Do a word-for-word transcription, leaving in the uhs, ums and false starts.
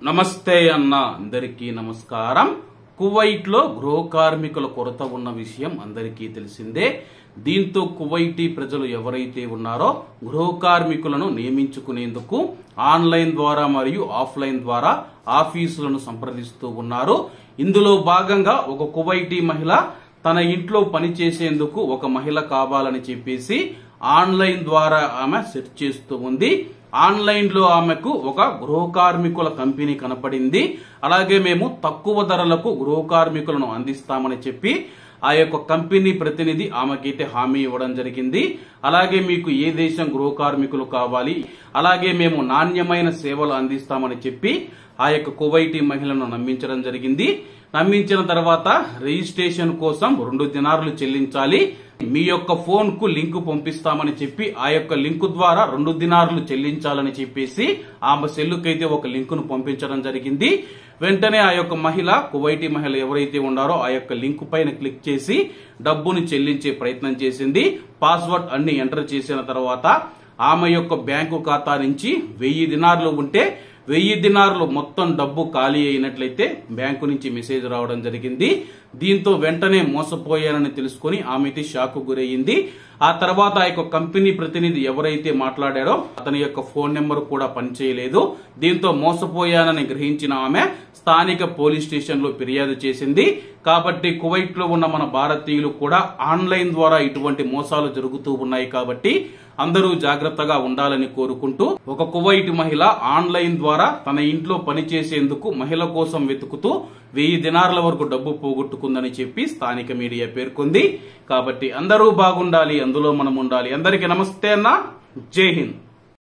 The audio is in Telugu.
నమస్తే అన్న అందరికీ నమస్కారం. కువైట్ లో గృహ కార్మికుల కొరత ఉన్న విషయం అందరికీ తెలిసిందే. దీంతో కువైటీ ప్రజలు ఎవరైతే ఉన్నారో గృహ కార్మికులను నియమించుకునేందుకు ఆన్లైన్ ద్వారా మరియు ఆఫ్లైన్ ద్వారా ఆఫీసులను సంప్రదిస్తూ ఉన్నారు. ఇందులో భాగంగా ఒక కువైటీ మహిళ తన ఇంట్లో పనిచేసేందుకు ఒక మహిళ కావాలని చెప్పేసి ఆన్లైన్ ద్వారా ఆమె సెర్చ్ చేస్తూ ఉంది. ఆన్లైన్ లో ఆమెకు ఒక గృహ కార్మికుల కంపెనీ కనపడింది. అలాగే మేము తక్కువ ధరలకు గృహ కార్మికులను అందిస్తామని చెప్పి ఆ యొక్క కంపెనీ ప్రతినిధి ఆమెకైతే హామీ ఇవ్వడం జరిగింది. అలాగే మీకు ఏ దేశం గృహ కార్మికులు కావాలి, అలాగే మేము నాణ్యమైన సేవలు అందిస్తామని చెప్పి ఆ యొక్క కువైటీ మహిళను నమ్మించడం జరిగింది. నమ్మించిన తర్వాత రిజిస్ట్రేషన్ కోసం రెండు దినార్లు చెల్లించాలి. మీ యొక్క ఫోన్ కు లింక్ పంపిస్తామని చెప్పి ఆ యొక్క లింక్ ద్వారా రెండు దినార్లు చెల్లించాలని చెప్పేసి ఆమె సెల్లుకైతే ఒక లింక్ ను పంపించడం జరిగింది. వెంటనే ఆ యొక్క మహిళ, కువైటీ మహిళ ఎవరైతే ఉన్నారో ఆ యొక్క లింక్ పైన క్లిక్ చేసి డబ్బును చెల్లించే ప్రయత్నం చేసింది. పాస్వర్డ్ అన్ని ఎంటర్ చేసిన తర్వాత ఆమె యొక్క బ్యాంకు ఖాతా నుంచి వెయ్యి దినార్లు ఉంటే వెయ్యి దినార్లు మొత్తం డబ్బు ఖాళీ అయినట్లయితే బ్యాంకు నుంచి మెసేజ్ రావడం జరిగింది. దీంతో వెంటనే మోసపోయానని తెలుసుకుని ఆమె షాక్ గురయ్యింది. ఆ తర్వాత ఆ యొక్క కంపెనీ ప్రతినిధి ఎవరైతే మాట్లాడారో అతని యొక్క ఫోన్ నెంబర్ కూడా పనిచేయలేదు. దీంతో మోసపోయానని గ్రహించిన ఆమె స్థానిక పోలీస్ స్టేషన్ లో ఫిర్యాదు చేసింది. కాబట్టి కువైట్ లో ఉన్న మన భారతీయులు కూడా ఆన్లైన్ ద్వారా ఇటువంటి మోసాలు జరుగుతూ ఉన్నాయి. కాబట్టి అందరూ జాగ్రత్తగా ఉండాలని కోరుకుంటూ, ఒక కువైట్ మహిళ ఆన్లైన్ ద్వారా తన ఇంట్లో పనిచేసేందుకు మహిళ కోసం వెతుకుతూ వెయ్యి దినార్ల వరకు డబ్బు పోగొట్టుకుందని చెప్పి స్థానిక మీడియా పేర్కొంది. కాబట్టి అందరూ బాగుండాలి, అందులో మనం ఉండాలి. అందరికీ నమస్తే అన్న, జై హింద్.